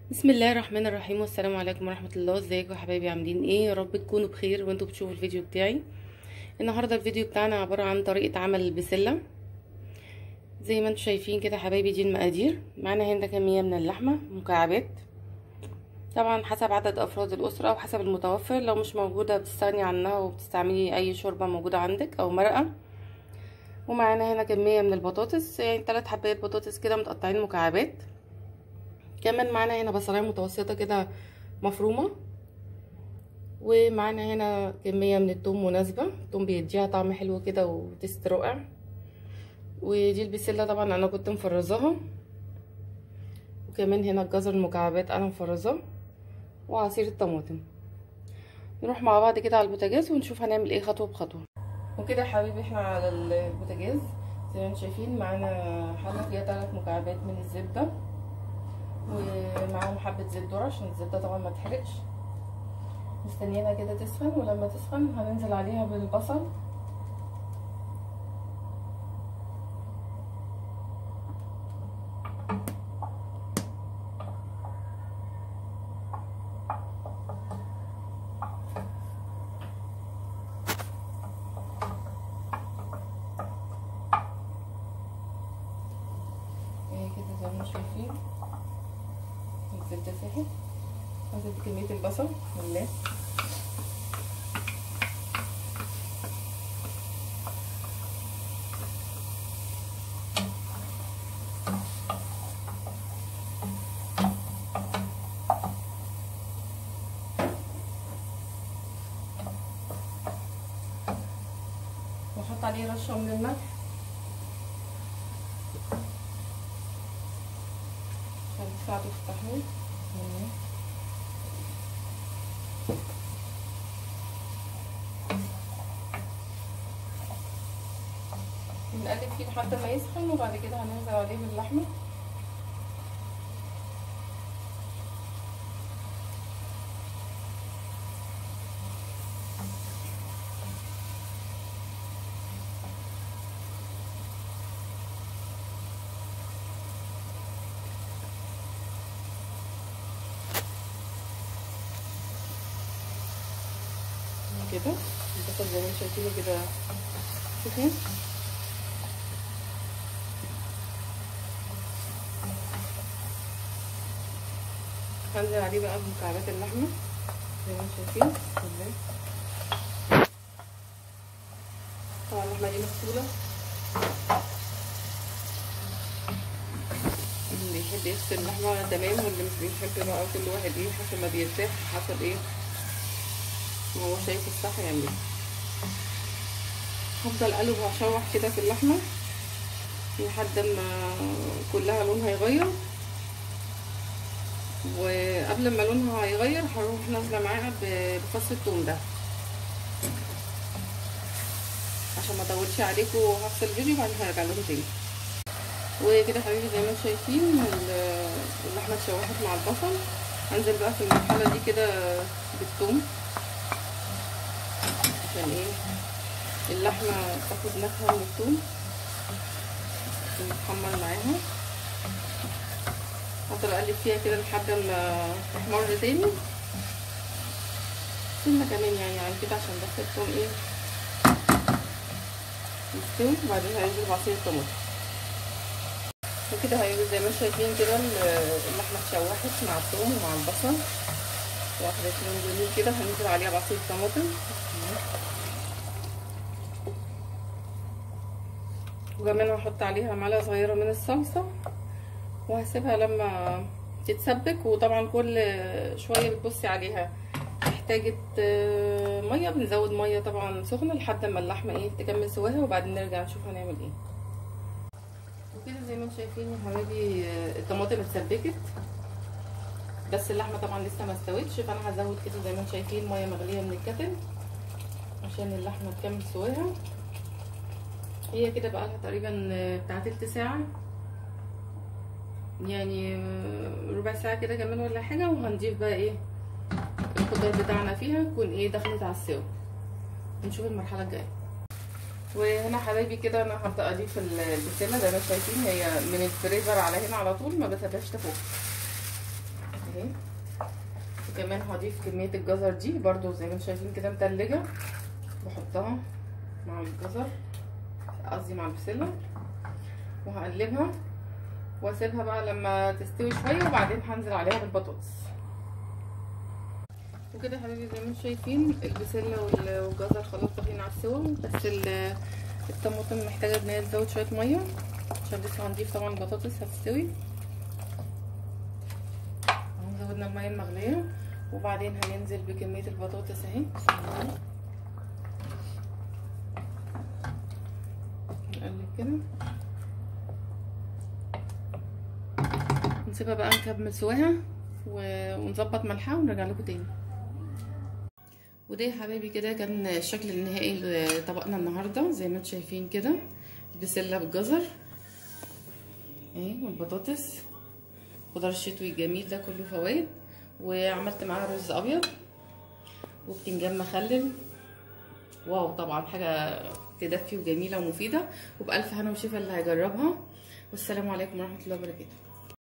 بسم الله الرحمن الرحيم، والسلام عليكم ورحمه الله. ازيكم يا حبايبي؟ عاملين ايه؟ يا رب تكونوا بخير وانتوا بتشوفوا الفيديو بتاعي. النهارده الفيديو بتاعنا عباره عن طريقه عمل البسله. زي ما انتم شايفين كده حبايبي، دي المقادير. معانا هنا كميه من اللحمه مكعبات، طبعا حسب عدد افراد الاسره او حسب المتوفر. لو مش موجوده بتستغني عنها وبتستعملي اي شوربه موجوده عندك او مرقه. ومعانا هنا كميه من البطاطس، يعني 3 حبايات بطاطس كده متقطعين مكعبات. كمان معانا هنا بصلايه متوسطه كده مفرومه. ومعانا هنا كمية من الثوم مناسبة، الثوم بيديها طعم حلو كده وتست رائع. ودي البسلة طبعا انا كنت مفرزاها. وكمان هنا الجزر المكعبات انا مفرزاه، وعصير الطماطم. نروح مع بعض كده على البوتاجاز ونشوف هنعمل ايه خطوة بخطوة. وكده يا حبيبي احنا على البوتاجاز زي ما انتم شايفين. معانا حلة فيها 3 مكعبات من الزبدة، ومعاهم حبة زيت ذرة عشان الزبدة طبعا ما تحرقش. مستنيينها كده تسخن، ولما تسخن هننزل عليها بالبصل. كده زي ما انتم شايفين الزبدة ساحت. هنزل بكمية البصل بسم الله. واحط عليه رشة من الملح عشان تساعده في التحمير. بنقلب فيه لحد ما يسخن، وبعد كده هننزل عليه باللحمة. كده البصل زي ما انتم شايفينه كده سخن. هنزل عليه بقى بمكعبات اللحمة زي ما انتم شايفين. طبعا اللحمة دي مغسولة، اللي يحب يغسل اللحمة تمام، واللي مش بيحب بقى كل واحد ايه حسب ما بيرتاح، حسب ايه ما هو شايف الصح يعمله. هفضل اقلب واشوح كده في اللحمة لحد ما كلها لونها يغير. وقبل ما لونها هيغير هروح نازله معاها بفص الثوم ده عشان ما اطولش عليكم، وهفصل الفيديو وبعدين هرجع لكم تاني. وكده حبيبي زي ما انتم شايفين اللحمه اتشوحت مع البصل. هنزل بقى في المرحله دي كده بالثوم عشان ايه اللحمه تاخد نكهه من الثوم ونتحمر معاها. هفضل اقلب فيها كده لحد ما تحمر تاني سنه كمان، يعني عن كده عشان بس الثوم ايه يستوي. وبعدين هننزل بعصير الطماطم. وكده هيبقى زي ما انتم شايفين كده اللحمه اتشوحت مع الثوم ومع البصل، واخدت لون جميل كده. هننزل عليها بعصير الطماطم، وكمان هحط عليها معلقه صغيره من الصلصه، وهسيبها لما تتسبك. وطبعا كل شويه بتبصي عليها احتاجت ميه، بنزود ميه طبعا سخنه لحد ما اللحمه ايه تكمل سواها، وبعدين نرجع نشوف هنعمل ايه. وكده زي ما انتم شايفين يا حبايبي الطماطم اتسبكت، بس اللحمه طبعا لسه ما استوتش. فانا هزود كده زي ما انتم شايفين ميه مغليه من الكتل عشان اللحمه تكمل سواها. هي كده بقى لها تقريبا بتاع تلت ساعه، يعني ربع ساعه كده كمان ولا حاجه. وهنضيف بقى ايه الخضار بتاعنا فيها تكون ايه دخلت على السوا. نشوف المرحله الجايه. وهنا حبايبي كده انا هبدا اضيف البسله زي ما شايفين، هي من الفريزر على هنا على طول، ما بسيبهاش تفك. اهي. وكمان هضيف كميه الجزر دي برضو زي ما انتم شايفين كده متلجه، بحطها مع الجزر، قصدي مع البسله، وهقلبها واسيبها بقى لما تستوي شويه، وبعدين هنزل عليها بالبطاطس. وكده يا حبايبي زي ما انتم شايفين البسله والجزر خلاص داخلين على السوا، بس الطماطم محتاجه ان هي تزود شويه ميه عشان لسه هنضيف طبعا البطاطس هتستوي. اهو زودنا الميه المغليه، وبعدين هننزل بكميه البطاطس اهي. نقلب كده نسيبها بقى نكمل سواها ونظبط ملحها ونرجع لكم تاني. وده يا حبايبي كده كان الشكل النهائي لطبقنا النهارده. زي ما انتم شايفين كده البسله بالجزر اهي، والبطاطس، خضار الشتوي الجميل ده كله فوائد. وعملت معاها رز ابيض وبتنجان مخلل. واو، طبعا حاجه تدفي وجميله ومفيده، وبألف هنا وشفا اللي هيجربها. والسلام عليكم ورحمه الله وبركاته.